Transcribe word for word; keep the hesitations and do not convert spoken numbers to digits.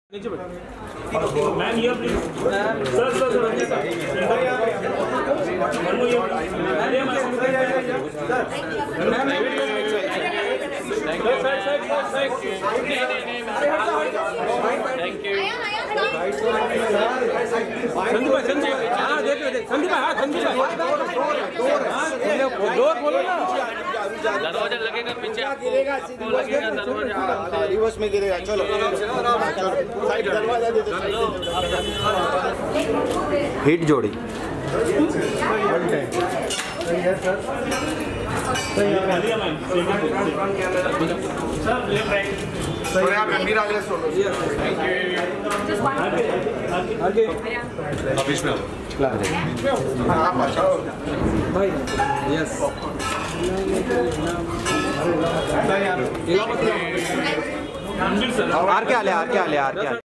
नीचे बैठो ma'am here please sir sir sir thank you Sandeep भाई संदीप भाई हाँ देख रहे संदीप भाई हाँ संदीप भाई जोर बोलो ना दरवाजा लगेगा पीछे आपको लगेगा दरवाजा रिवर्स में गिरेगा चलो साइड दरवाजा दे दो हिट जोड़ी सर आप मीरा ले सुनो थैंक यू आगे ऑफिस में हां अच्छा भाई यस आर क्या ले आर क्या ले आर क्या